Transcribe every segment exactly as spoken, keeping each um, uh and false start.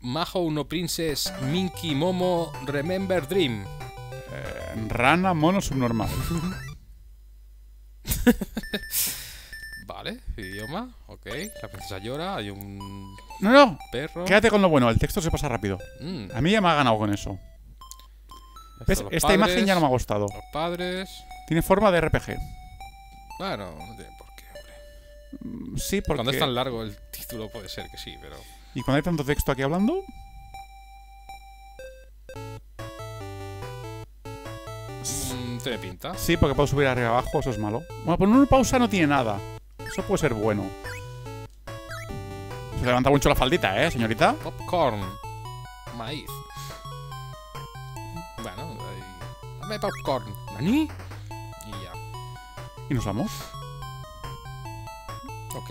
Mahou no Princess Minky Momo Remember Dream. Eh, rana mono subnormal. Vale, idioma, ok. La princesa llora, hay un No, no, perro. quédate con lo bueno, el texto se pasa rápido. Mm. A mí ya me ha ganado con eso. ¿Ves? Los Esta padres, imagen ya no me ha gustado. Los padres. Tiene forma de R P G. Bueno, no tiene por qué, hombre. Mm, Sí, porque... Cuando es tan largo el título puede ser que sí, pero... ¿Y cuando hay tanto texto aquí hablando? Mm, tiene pinta. Sí, porque puedo subir arriba abajo, eso es malo. Bueno, pues una pausa no tiene nada. Eso puede ser bueno. Se levanta mucho la faldita, ¿eh, señorita? Popcorn. Maíz. Bueno, ahí... Dame popcorn. ¿Nani? Y ya. Y nos vamos. Ok.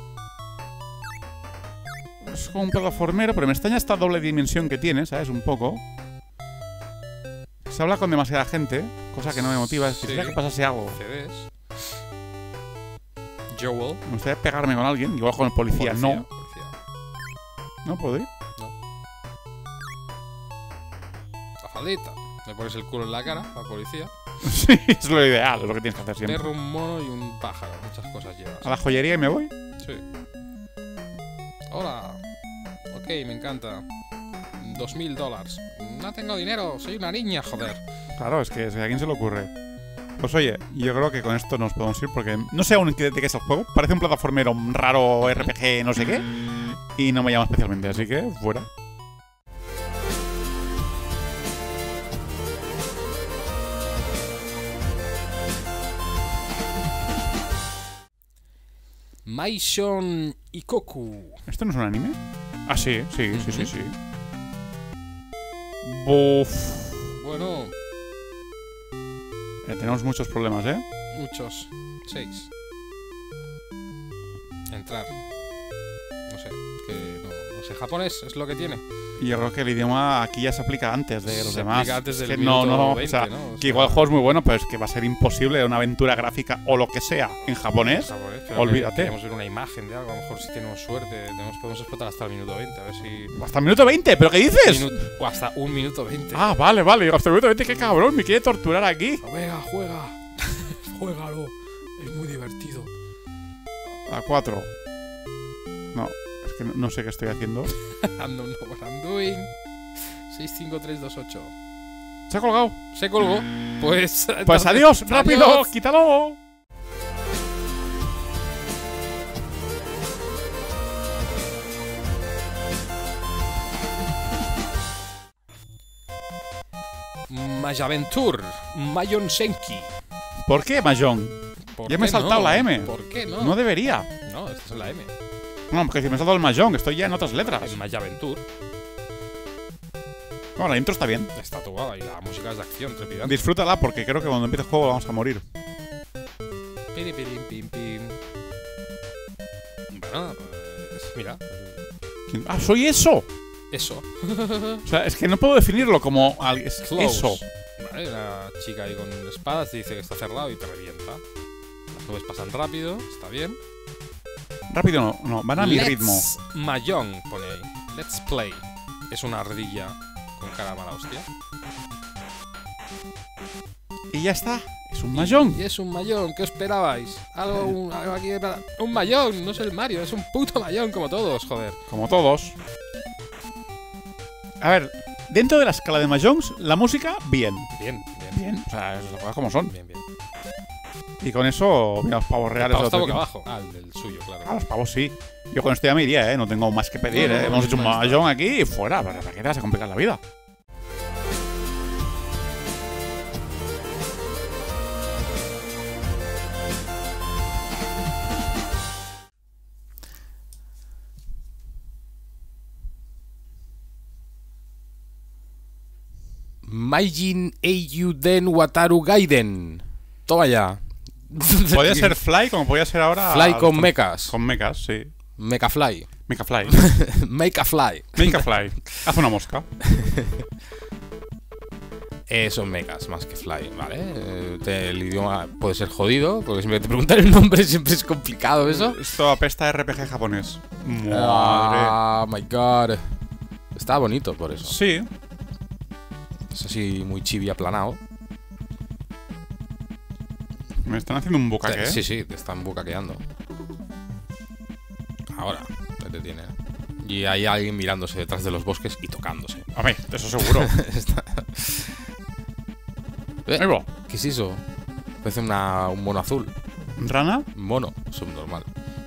Es como un plataformero, pero me extraña esta doble dimensión que tiene, ¿sabes? Un poco. Se habla con demasiada gente, cosa que no me motiva. Sí. Quisiera que pasase algo. C Ds. Joel. Me gustaría pegarme con alguien, igual con el policía. Policía, No. policía. ¿No puedo ir? La faldita. Le pones el culo en la cara al policía. Sí, es lo ideal, es lo que tienes que hacer siempre. Perro, un mono y un pájaro. Muchas cosas llevas. A la joyería y me voy. Sí. Hola. Ok, me encanta. Dos mil dólares. No tengo dinero, soy una niña, joder. Claro, es que ¿a quién se le ocurre? Pues oye, yo creo que con esto nos podemos ir porque no sé aún de qué es el juego. Parece un plataformero raro, R P G, no sé qué. Y no me llama especialmente, así que fuera. Maishon Ikoku. ¿Esto no es un anime? Ah, sí, sí, sí, sí, sí. Buf. Bueno, Eh, tenemos muchos problemas, ¿eh? muchos. Seis. Entrar. No sé, que no, no sé. Japonés es lo que tiene. Y yo creo que el idioma aquí ya se aplica antes de los Se demás. aplica antes Es del que no, minuto no, veinte, o sea, ¿no? O que sea, igual el juego es muy bueno, pero es que va a ser imposible una aventura gráfica o lo que sea en japonés. Japonés, creo Olvídate. que Queremos ver una imagen de algo. A lo mejor si tenemos suerte, tenemos, podemos explotar hasta el minuto veinte. A ver si. Hasta el minuto veinte, ¿pero qué dices? Minu- o hasta un minuto veinte. Ah, vale, vale. Digo, hasta el minuto veinte, qué cabrón, me quiere torturar aquí. Juega, juega. Juégalo. Es muy divertido. A cuatro. No, es que no, no sé qué estoy haciendo. Ando, no, what I'm doing. seis cinco tres dos ocho. Se ha colgado. Se colgó. Pues. Pues entonces, adiós, rápido, adiós. quítalo. Mayaventur. Mayon Senki. ¿Por qué, Mahjong? ¿Por Ya me he qué saltado no? la M. ¿Por qué no? No debería. No, esta es la M. No, porque si me he saltado el Mahjong, estoy ya en otras letras. Es Mayaventur. Bueno, la intro está bien. Está tocada y la música es de acción trepidante. Disfrútala porque creo que cuando empiece el juego vamos a morir. Piri, piri, pim, pim. Bueno, pues, mira. ¿Quién- ¡Ah, soy eso! Eso. O sea, es que no puedo definirlo como al- es Close. eso. Vale, una chica ahí con espadas te dice que está cerrado y te revienta. Las nubes pasan rápido, está bien. Rápido no, no, van a mi Let's ritmo. Mahjong pone ahí. Let's play. Es una ardilla con cara mala hostia. Y ya está. Es un Mahjong. Y es un Mahjong, ¿qué esperabais? Algo, un, algo aquí de para- Un Mahjong, no es el Mario, es un puto Mahjong como todos, joder. Como todos. A ver, dentro de la escala de Mahjongs, la música, bien. Bien, bien. Bien. O sea, es las cosas como son. Bien, bien. Y con eso, mira, los pavos El reales. pavo de está otro boca tipo. abajo. Ah, el del suyo, claro. Ah, los pavos sí. Yo con esto ya me iría, ¿eh? No tengo más que pedir, No, no, ¿eh? no, Hemos hecho un no está. Mahjong aquí y fuera. ¿Para qué te vas a complicar la vida? Maijin Eiyuden Wataru Gaiden. Toma ya. Podía ser Fly como podía ser ahora. Fly con mechas. Con mechas, sí. Mecha Fly. Mecha Fly. Make a Fly. Mecha Fly. Haz una mosca. Eh, son mechas más que Fly, ¿vale? Eh, te- el idioma puede ser jodido, porque siempre te preguntan el nombre, siempre es complicado eso. Esto apesta a R P G japonés. Madre. Ah, my god. Está bonito por eso. Sí. Es así muy chibi aplanado. Me están haciendo un bucaque, ¿eh? Sí, sí, te están bucaqueando. Ahora, te detiene. Y hay alguien mirándose detrás de los bosques y tocándose. Hombre, eso seguro. Está- ¿Eh? Ahí va. ¿Qué es eso? Parece una, un mono azul. ¿Rana? Un mono, subnormal.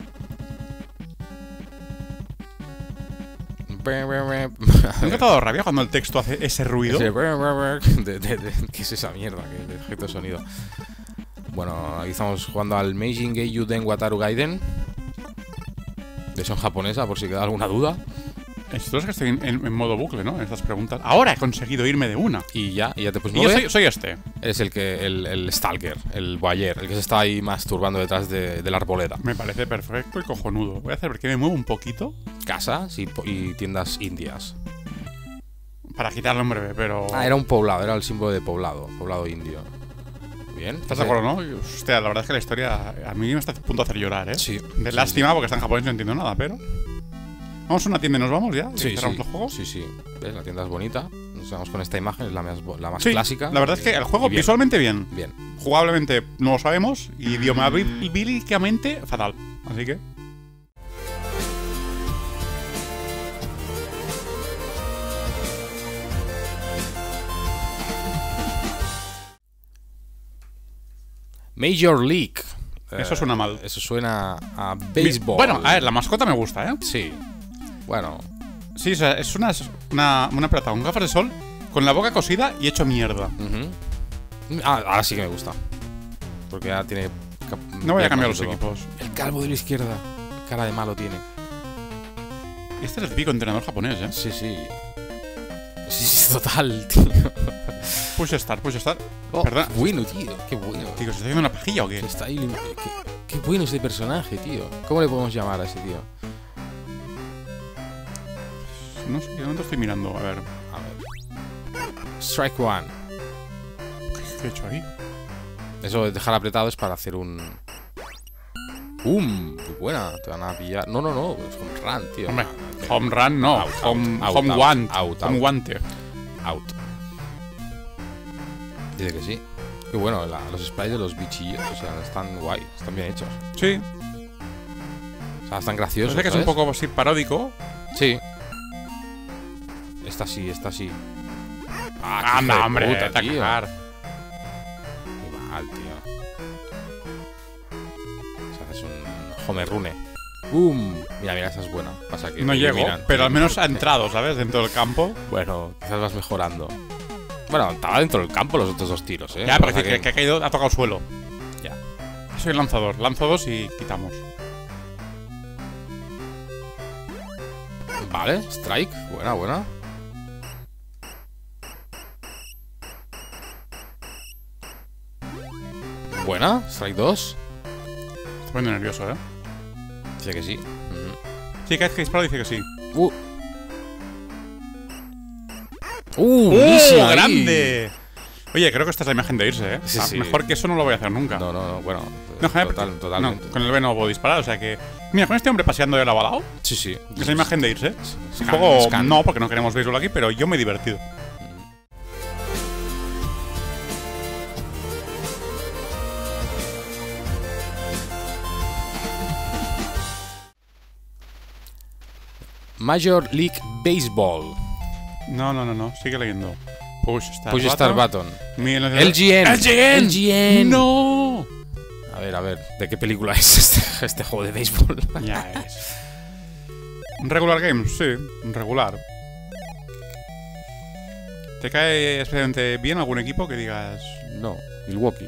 ¿Nunca te ha dado rabia cuando el texto hace ese ruido? Ese de- de- de- ¿Qué es esa mierda? ¿Qué efecto de sonido? Bueno, aquí estamos jugando al Meijin Geiyuu Den Wataru Gaiden. Versión japonesa, por si queda alguna duda. Esto es que estoy en, en- en modo bucle, ¿no? En estas preguntas. Ahora he conseguido irme de una. Y ya, y ya te puedes Y yo mover. soy, soy este. Eres el que, el, el stalker, el voyeur, el que se está ahí masturbando detrás de, de la arboleda. Me parece perfecto y cojonudo. Voy a hacer porque me muevo un poquito Casas y, po- y tiendas indias. para quitarlo en breve, pero... Ah, era un poblado, era el símbolo de poblado, poblado indio. Bien. ¿Estás de acuerdo, no? Hostia, la verdad es que la historia a mí me está a punto de hacer llorar, ¿eh? Sí. De Sí, lástima porque está en japonés y no entiendo nada, pero... Vamos a una tienda y nos vamos ya. Sí, ¿Y cerramos sí, el juego? sí, sí. ¿Ves? La tienda es bonita. Nos vamos con esta imagen, es la más, bo- la más Sí, clásica. la verdad es que el juego Y bien, visualmente bien. Bien. Jugablemente no lo sabemos. Y idiomáticamente fatal. Así que... Major League. Eso Eh, suena mal. Eso suena a béisbol. Bueno, a ver, la mascota me gusta, ¿eh? Sí. Bueno, Sí, o sea, es una, una, una pelota con gafas de sol, con la boca cosida y hecho mierda. ujú. Ah, ahora sí que me gusta. Porque ya tiene. cap- No voy a piernas cambiar y los todo. equipos. El calvo de la izquierda. Cara de malo tiene. Este es el típico entrenador japonés, ¿eh? Sí, sí. Sí, sí, total, tío. Push Start, Push Start. Oh, Perdón. qué bueno, tío. Qué bueno. Tío, ¿se está haciendo una pajilla o qué? Se está ahí. Qué, qué bueno ese personaje, tío. ¿Cómo le podemos llamar a ese tío? No sé, de momento estoy mirando. A ver, A ver. Strike one. ¿qué he hecho ahí? Eso de dejar apretado es para hacer un. ¡Um! ¡Qué buena! Te van a pillar. No, no, no. Es home run, tío. Hombre, Ah, home run no. Out, home out, home out, want. out, home out. guante. Out. Dice que sí. Qué bueno, la- los sprites de los bichillos, o sea, están guay, están bien hechos. Sí. O sea, están graciosos. Parece que es un ¿sabes? poco así paródico. Sí. Esta sí, esta sí. Ah, qué hijo Anda, de hombre, puta, te a tío. cagar. Qué mal, tío. O sea, es un home rune. ¡Bum! Mira, mira, esa es buena. Pasa que No te llego, iluminan, pero te al menos ha iluminan. entrado, ¿sabes? Dentro del campo. Bueno, quizás vas mejorando. Bueno, estaba dentro del campo los otros dos tiros, ¿eh? Ya, Lo pero que que, pasa que ha caído, ha tocado suelo. Ya. Soy el lanzador. Lanzo dos y quitamos. Vale, strike. Buena, buena. Buena, strike dos. Estoy poniendo nervioso, ¿eh? Dice que sí. Ujú. Sí, cada vez que disparo dice que sí. Uh. ¡Uh! buenísima ¡Oh, ahí. grande! Oye, creo que esta es la imagen de irse, ¿eh? Sí, Ah, sí. Mejor que eso no lo voy a hacer nunca. No, no, no, bueno. No, joder, total- porque- totalmente. no, con el B no puedo disparar, o sea que... Mira, con este hombre paseando de lado a lado, Sí, sí. es la imagen de irse. Scan, Un juego scan. no, porque no queremos béisbol aquí, pero yo me he divertido. Major League Baseball. No, no, no, no, sigue leyendo. Push Start Push Start Button. Mil- L G N. L G N. L G N. ¡No! A ver, a ver. ¿De qué película es este, este juego de béisbol? Ya es. Regular Games, sí, regular. ¿Te cae especialmente bien algún equipo que digas... No, Milwaukee.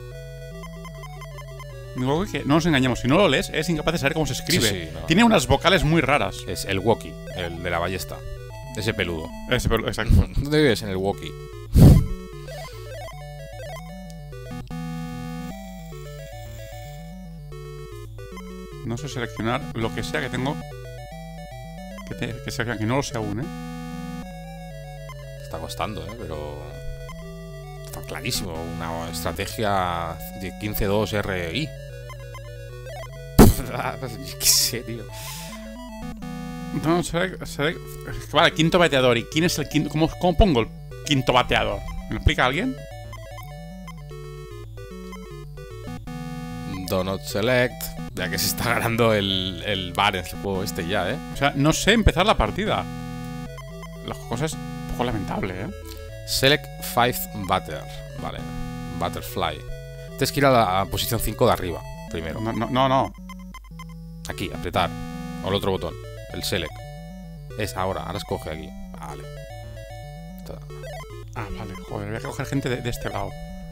Milwaukee, que no nos engañemos, si no lo lees, es incapaz de saber cómo se escribe. Sí, sí, no. Tiene unas vocales muy raras. Es el Woki, el de la ballesta. Ese peludo. Ese, pero- exacto. ¿Dónde vives? En el Woki. No sé seleccionar lo que sea que tengo. Que, te- que, sea, que no lo sé aún, ¿eh? Está costando, ¿eh? Pero... Está clarísimo. Una estrategia de quince dos R I. ¿Qué sé, tío? No, select, select- Vale, quinto bateador. ¿Y quién es el quinto? ¿Cómo, cómo pongo el quinto bateador? ¿Me lo explica alguien? Do not select. Ya que se está ganando el, el bar en el juego este ya, ¿eh? O sea, no sé empezar la partida. La cosa es un poco lamentable, ¿eh? Select five batter. Vale. Butterfly. Tienes que ir a la a posición cinco de arriba, primero. No, no, no, no. Aquí, apretar. O el otro botón. El select. Es ahora. Ahora escoge aquí. Vale. Está- Ah, vale, joder, voy a coger gente de, de este lado.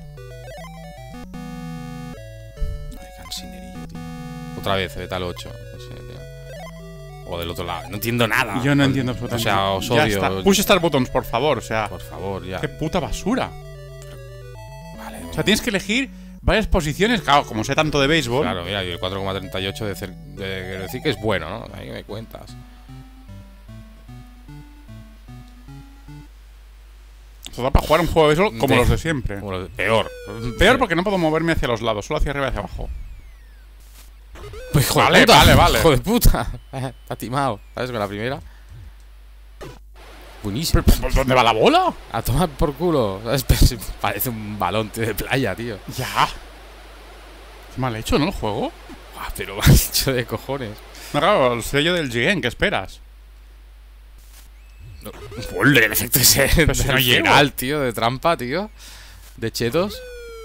Ay, cansinerillo, tío. Otra vez, Betal ocho. No sé, tío. O del otro lado. No entiendo nada. Yo no O- entiendo absolutamente O sea, os Ya odio. está. Push Start Buttons, por favor, o sea. Por favor, ya. Qué puta basura. Vale. O sea, tienes que elegir varias posiciones. Claro, como sé tanto de béisbol. Claro, mira, y el cuatro coma treinta y ocho de, cer- de, quiero decir que es bueno, ¿no? Ahí me cuentas. Se da para jugar un juego de béisbol como De- los de siempre. Como lo de- peor. Peor porque no puedo moverme hacia los lados, solo hacia arriba y hacia abajo. Pues, hijo de Vale, puta, vale, vale. Hijo de puta. Está timado. ¿Sabes? Con la primera. Buenísimo. ¿Pero por dónde va la bola? A tomar por culo. ¿Sabes? Pues, parece un balón tío, de playa, tío. Ya. Qué mal hecho, ¿no? El juego. Buah, pero mal hecho de cojones. No, claro, el sello del G N, ¿qué esperas? No, ¡Ole! El efecto ese Pero si no del llego. final, tío, de trampa, tío. De chetos.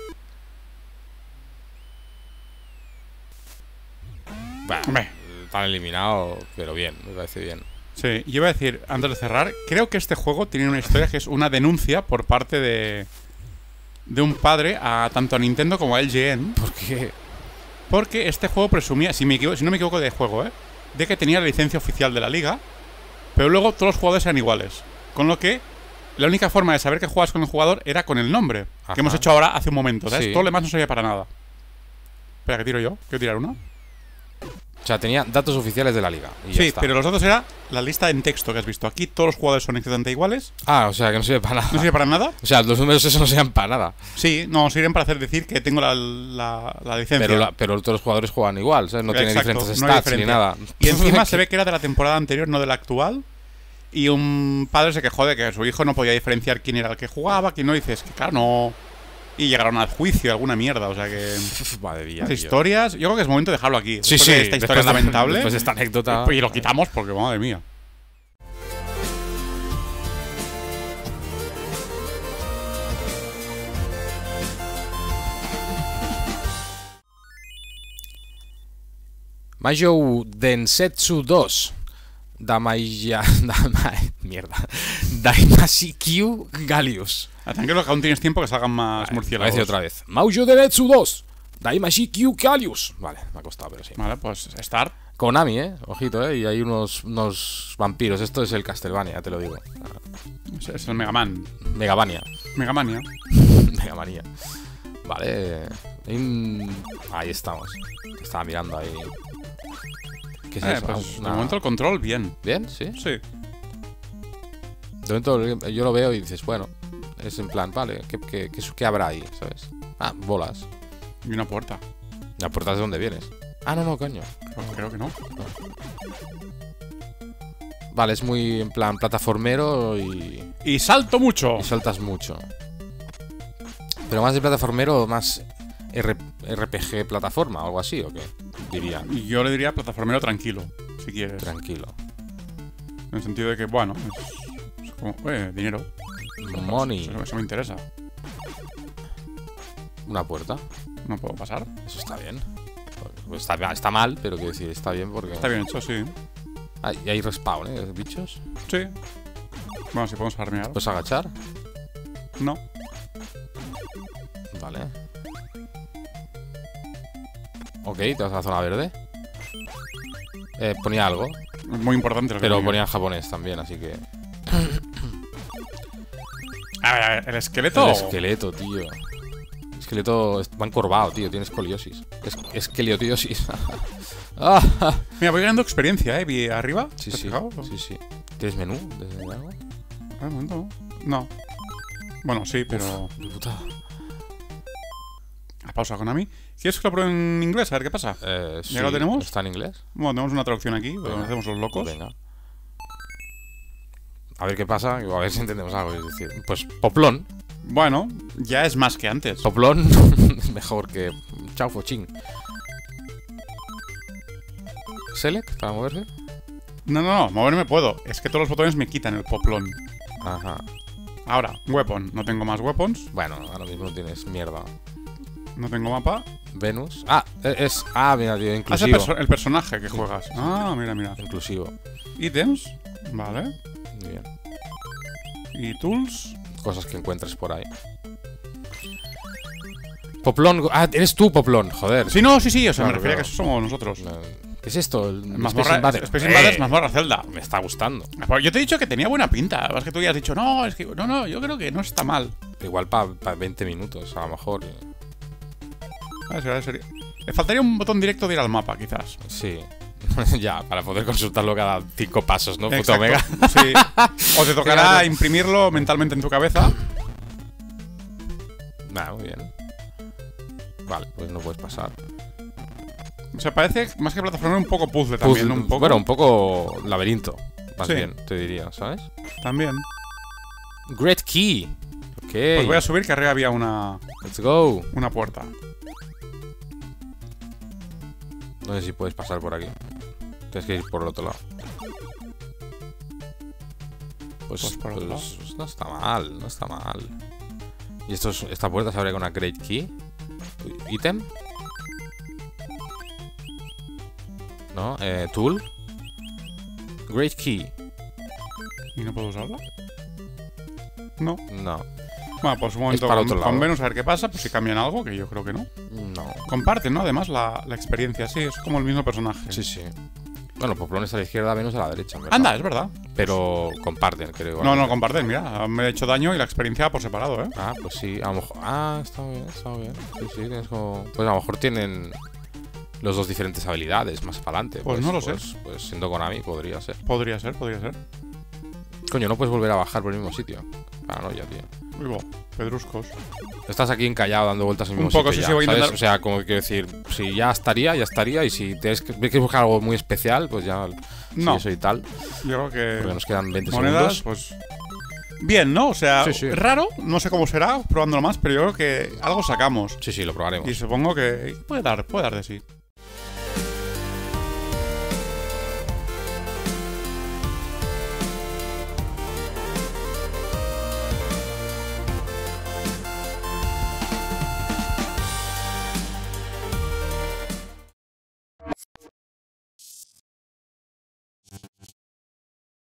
Bah, Hombre. están eliminados, pero bien, me parece bien. Sí, yo iba a decir, antes de cerrar, creo que este juego tiene una historia que es una denuncia por parte de de un padre a tanto a Nintendo como a L G N, ¿Por qué? porque este juego presumía, si, me equivo- si no me equivoco de juego, ¿eh? de que tenía la licencia oficial de la liga, pero luego todos los jugadores eran iguales, con lo que la única forma de saber que juegas con el jugador era con el nombre, Ajá. que hemos hecho ahora hace un momento, ¿sabes? Sí. Todo lo demás no servía para nada. Espera, que tiro yo, quiero tirar uno. O sea, tenía datos oficiales de la liga. Y ya Sí, está. pero los datos era la lista en texto que has visto. Aquí todos los jugadores son exactamente iguales, Ah, o sea, que no sirve para nada. no sirve para nada. O sea, los números esos no sirven para nada. Sí, no, sirven para hacer decir que tengo la, la, la licencia. Pero, la- pero todos los jugadores juegan igual, ¿sabes? No tiene Exacto, diferentes no hay stats ni diferencia. nada. Y encima se ve que era de la temporada anterior, no de la actual. Y un padre se quejó de que su hijo no podía diferenciar quién era el que jugaba, quién no. Y dices que, claro, no. Y llegaron al juicio, alguna mierda. O sea que. Madre mía, Las tío. historias. Yo creo que es momento de dejarlo aquí. Sí, Después sí. de esta historia después de- lamentable. Después de esta anécdota. Y lo quitamos porque, madre mía. Majou Densetsu dos. Damaya. Damai. Mierda. Daimashikyu Galius. Ah, tranquilo que aún tienes tiempo que salgan más Vale, murciélagos. voy a decir otra vez. Majou Densetsu dos. Daimashikyu Galius. Vale, me ha costado, pero sí. Vale, pues start. Konami, eh. Ojito, eh. Y hay unos, unos vampiros. Esto es el Castlevania, ya te lo digo. Es- Es el Mega Man. Megavania. Megamania. Megamanía. Vale. Hay un- Ahí estamos. Estaba mirando ahí. ¿Qué es Eh, eso? pues Ah, de una- momento el control, bien. ¿Bien? ¿Sí? Sí. De momento yo lo veo y dices, bueno, es en plan, vale, ¿qué, qué, qué, qué habrá ahí? ¿Sabes? Ah, bolas. Y una puerta. ¿La puerta de dónde vienes? Ah, no, no, coño. Pues creo que no. Vale, es muy en plan plataformero y, Y salto mucho. y saltas mucho. Pero más de plataformero, más R- RPG plataforma o algo así, ¿o qué? Diría. Y yo le diría plataformero tranquilo, si quieres. Tranquilo. En el sentido de que, bueno, es, es como, eh, dinero. Money. Eso, eso me interesa. Una puerta. No puedo pasar. Eso está bien. Pues está, está mal, pero quiero decir, está bien porque... Está bien hecho, sí. Ah, y hay respawn, ¿eh? Bichos. Sí. Bueno, si podemos farmear. ¿Puedes agachar? No. Vale. Ok, te vas a la zona verde. Eh, ponía algo, Es muy importante lo que pero ponía. ponía en japonés también, así que... A ver, a ver, el esqueleto. El esqueleto, tío. El esqueleto va encorvado, tío. Tiene escoliosis. Es esqueleotiosis. Ah, Mira, voy ganando experiencia, ¿eh? Vi arriba. sí, ¿Te has sí, fijado? sí, sí. ¿Tienes menú? ¿Desde algo? Ah, un momento. No. Bueno, sí, pero. Uf, de puta. A pausa, Konami. ¿Quieres que lo pruebe en inglés? A ver qué pasa. Eh, ¿Ya lo sí, tenemos? ¿Está en inglés? Bueno, tenemos una traducción aquí, porque Venga. nos hacemos los locos. Venga. A ver qué pasa, a ver si entendemos algo. Es decir, pues Poplón. Bueno, ya es más que antes. Poplón es mejor que Chao Fochín. Select para moverse. No, no, no, moverme puedo. Es que todos los botones me quitan el poplón. Ajá. Ahora, weapon. No tengo más weapons. Bueno, ahora mismo no tienes mierda. No tengo mapa. Venus. Ah, es. Ah, mira, tío, Ah, es el, inclusivo. perso- el personaje que juegas. Ah, mira, mira. Inclusivo. Ítems. Vale. Bien. Y tools. Cosas que encuentres por ahí. Poplón. Ah, eres tú, Poplón. Joder. Sí, no, sí, sí. O sea, Claro, me refiero a claro. que eso somos nosotros. ¿Qué es esto? El Space Mazmorra, Invader. Space ¡Eh! Invaders, mazmorra Zelda. Me está gustando. Pues yo te he dicho que tenía buena pinta. Es que tú ya has dicho, no, es que. No, no, yo creo que no está mal. Igual para veinte minutos, a lo mejor. A ver, sería- sería- Le faltaría un botón directo de ir al mapa, quizás. Sí. Ya, para poder consultarlo cada cinco pasos, ¿no? Puto Exacto. Omega. Sí. O te tocará Claro. imprimirlo mentalmente en tu cabeza. Nah, muy bien. Vale, pues no puedes pasar. O sea, parece más que plataforma un poco puzzle también, Puzzle- un poco. Bueno, un poco laberinto. Más Sí. bien, te diría, ¿sabes? También. Great Key. Ok. Pues voy a subir que arriba había una, Let's go. una puerta. No sé si puedes pasar por aquí. Tienes que ir por el otro lado. Pues, Pues por el otro pues no está mal, no está mal. ¿Y esto es- esta puerta se abre con una Great Key? ¿Ítem? ¿No? Eh, ¿Tool? Great Key. ¿Y no puedo usarla? No. No. Bueno, pues un momento para con, otro con lado. Venus a ver qué pasa, pues si cambian algo, que yo creo que no. No. Comparten, ¿no? Además, la, la experiencia, sí, es como el mismo personaje. Sí, sí. Bueno, Poplón está a la izquierda, Venus a la derecha. en verdad. Anda, es verdad. Pero comparten, creo. No, no, igualmente. comparten, mira. Me he hecho daño y la experiencia por separado, ¿eh? Ah, pues sí, a lo mejor. Ah, está bien, está bien. Sí, sí, tienes como. Pues a lo mejor tienen los dos diferentes habilidades más para adelante. Pues no lo sé. Pues, pues siendo Konami podría ser. Podría ser, podría ser. Coño, no puedes volver a bajar por el mismo sitio. Paranoia, tío. Uy, bo, pedruscos. Estás aquí encallado dando vueltas en el Un mismo poco, sitio. sí, ya, sí, voy a ¿sabes? intentar- O sea, como que quiero decir, si ya estaría, ya estaría. Y si tienes que, tienes que buscar algo muy especial, pues ya. No. Si eso y tal. Yo creo Porque que nos quedan veinte monedas, segundos. pues... Bien, ¿no? O sea, Sí, sí. raro, no sé cómo será probándolo más, pero yo creo que algo sacamos. Sí, sí, lo probaremos. Y supongo que puede dar, puede dar de sí.